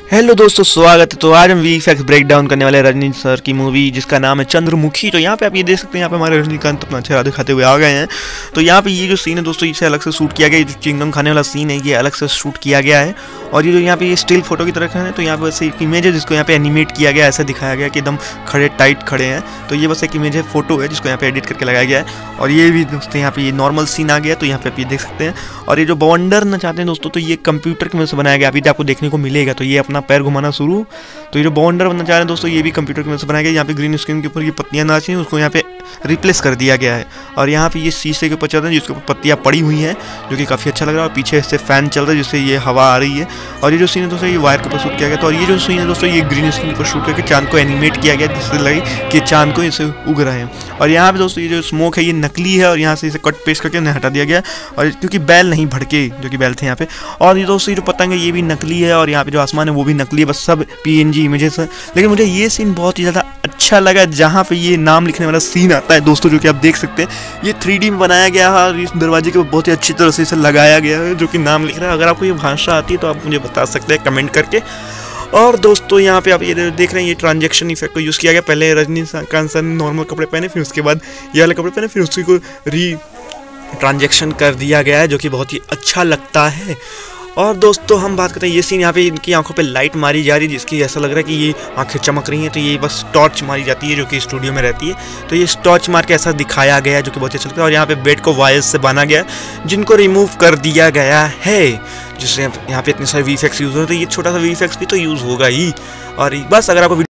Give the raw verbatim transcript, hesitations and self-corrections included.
Hello दोस्तों, स्वागत है। तो आज हम V F X break down करने वाले रजनी सर की मूवी जिसका नाम है चंद्रमुखी। तो यहाँ पे आप ये देख सकते हैं, यहाँ पे हमारे रजनीकांत अपना चेहरा दिखाते हुए आ गए हैं। तो यहाँ पे ये जो सीन है दोस्तों, इसे अलग से शूट किया गया है। जो चिंगम खाने वाला सीन है ये अलग से शूट किया गया है। और ये जो यहाँ पे ये स्टिल फोटो की तरह है, तो यहाँ पे बस एक इमेज है जिसको यहाँ पे एनिमेट किया गया, ऐसा दिखाया गया कि एकदम खड़े टाइट खड़े हैं। तो ये बस एक इमेज है, फोटो है जिसको यहाँ पे एडिट करके लगाया गया है। और ये भी दोस्तों यहाँ पे ये नॉर्मल सीन आ गया, तो यहाँ पे आप ये देख सकते हैं। और ये जो बॉन्डर नचाते हैं दोस्तों, तो ये कंप्यूटर की मदद से बनाया गया, अभी आपको देखने को मिलेगा। तो ये अपना पैर घुमाना शुरू। तो ये जो बॉन्डर बनना चाह रहे हैं दोस्तों, ये भी कंप्यूटर की मदद से बनाया गया। यहाँ पे ग्रीन स्क्रीन के ऊपर ये पत्तियां नाची हैं, उसको यहाँ पे रिप्लेस कर दिया गया है। और यहाँ पे ये शीशे के ऊपर चल रहे हैं जिसके ऊपर पत्तियां पड़ी हुई हैं, जो कि काफ़ी अच्छा लग रहा है। और पीछे से फैन चल रहा है जिससे ये हवा आ रही है। और ये जो सीन है दोस्तों, ये वायर के ऊपर शूट किया गया था। और ये जो सीन है दोस्तों, ये ग्रीन स्क्रीन के ऊपर शूट करके चांद को एनिमेट किया गया, जिससे लगे कि चांद को इसे उग रहा है। और यहाँ पे दोस्तों ये जो स्मोक है ये नकली है, और यहाँ से इसे कट पेस्ट करके उन्हें हटा दिया गया। और क्योंकि बैल नहीं भड़के, जो कि बैल थे यहाँ पे। और ये दोस्तों ये जो पतंग है ये भी नकली है, और यहाँ पे जो आसमान है वो भी नकली है, बस सब पी एन जी इमेजेस है। लेकिन मुझे ये सीन बहुत ही ज़्यादा अच्छा लगा, जहाँ पे ये नाम लिखने वाला सीन आता है दोस्तों, जो कि आप देख सकते हैं। ये थ्री डी में बनाया गया है, और इस दरवाजे के बहुत ही अच्छी तरह से इसे लगाया गया है, जो कि नाम लिख रहा है। अगर आपको ये भाषा आती है तो आप मुझे बता सकते हैं कमेंट करके। और दोस्तों यहाँ पे आप ये देख रहे हैं, ये ट्रांजैक्शन इफेक्ट को यूज़ किया गया। पहले रजनीकांत सर ने नॉर्मल कपड़े पहने, फिर उसके बाद ये वाले कपड़े पहने, फिर उसी को री ट्रांजैक्शन कर दिया गया है, जो कि बहुत ही अच्छा लगता है। और दोस्तों हम बात करते हैं, ये सीन यहाँ पे इनकी आंखों पे लाइट मारी जा रही है, जिसकी ऐसा लग रहा है कि ये आंखें चमक रही हैं। तो ये बस टॉर्च मारी जाती है, जो कि स्टूडियो में रहती है। तो ये टॉर्च मार के ऐसा दिखाया गया है, जो कि बहुत अच्छा लगता है। और यहाँ पे बेड को वायर्स से बांधा गया है, जिनको रिमूव कर दिया गया है, जिससे यहाँ पे इतने सारे वी एफ एक्स यूज़ हो रहे हैं। तो ये छोटा सा वी एफ एक्स भी तो यूज़ होगा ही। और बस अगर आपको